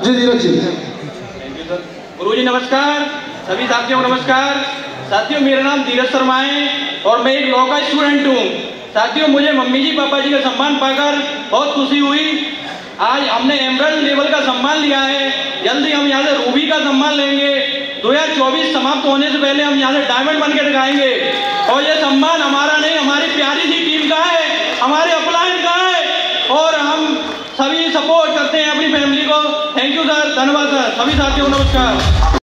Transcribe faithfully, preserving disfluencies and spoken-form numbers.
Ji Neeraj ji. Thank you sir. Guru ji नमस्कार, सभी साथियों को नमस्कार। साथियों मेरा नाम धीरज शर्मा है और मैं एक लॉ का स्टूडेंट हूँ। साथियों मुझे मम्मी जी पापा जी का सम्मान पाकर बहुत खुशी हुई। आज हमने एमरल्ड लेवल का सम्मान लिया है, जल्दी हम यहाँ से रूबी का सम्मान लेंगे। दो हज़ार चौबीस समाप्त होने से पहले हम यहाँ से डायमंड बन के दिखाएंगे और ये सम्मान हमारा नहीं, हमारी प्यारी सी टीम का है, हमारे अपलाइन का है और हम सभी सपोर्ट करते हैं अपनी फैमिली को। थैंक यू सर, धन्यवाद सर। सभी साथियों को नमस्कार।